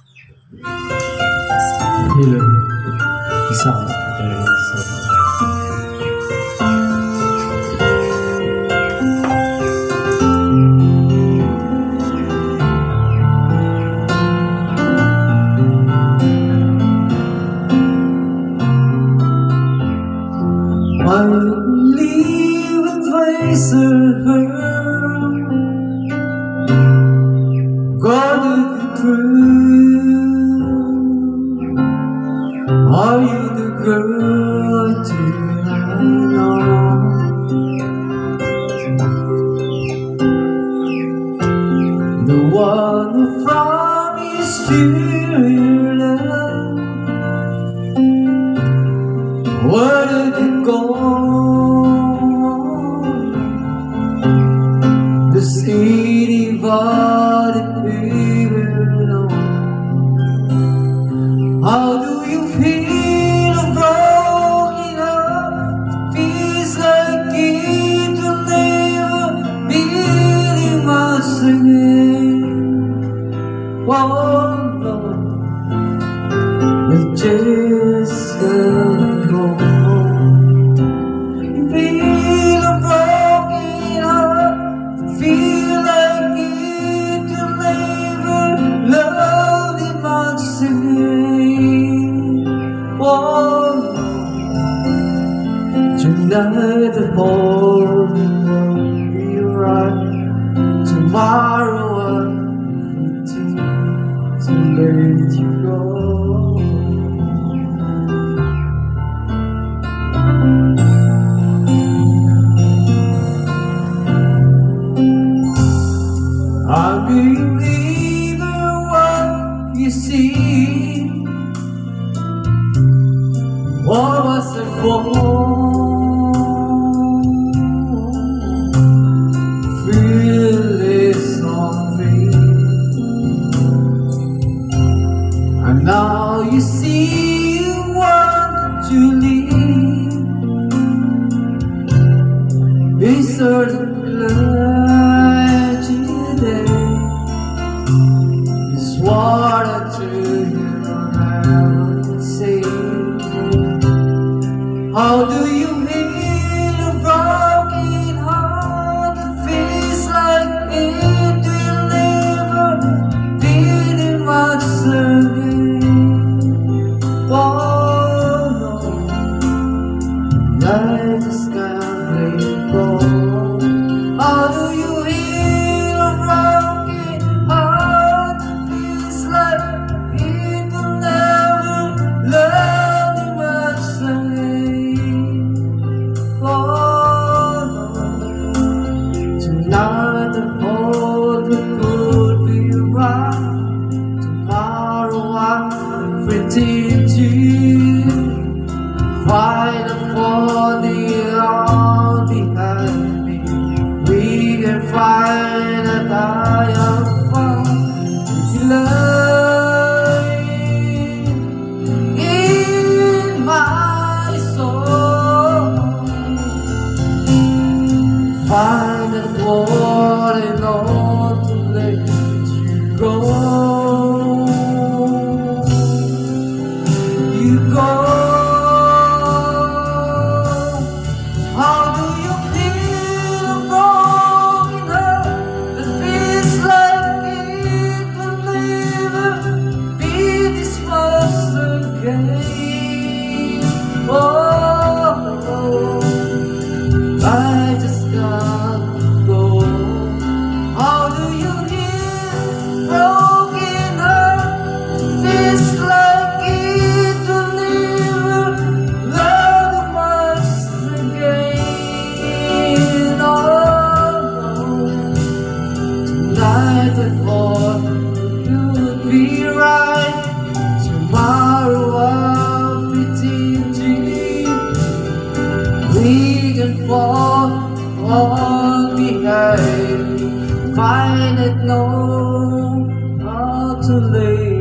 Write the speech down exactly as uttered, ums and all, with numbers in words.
Hello, isang dahil sa I believe advice of her. God of the truth, are you the girl tonight? The one who promised you your love, where did it go? The city divided people on. How do you feel a broken heart? Feels like it will never be much again. Oh no, it just can't go on. You feel a broken heart, feel like it will never love you much again. Oh no, tonight the whole world will be right. Tomorrow I'm waiting to let you go. I believe in what you see. What was it for? Feel this on me, and now you see you want to leave. It's certain light today. It's what I do you never say. How do you feel a broken heart that feels like it will never be much again? Oh no, I just can't let it go. How do you feel a broken heart that feels like it will never love you much again? Oh no, tonight the whole could be right. Tomorrow I'm pretending to fight for the all behind me. We can find that I am found lying in my soul. Find that one and all to let you go. You go. How do you feel a broken heart that feels like it will never be this much again? Oh, I just can't go. How do you feel broken heart feels like it will never love you much again? Oh no, tonight I thought you would be right. Tomorrow I'll pretend we can fall on behind. Find it no how to lay.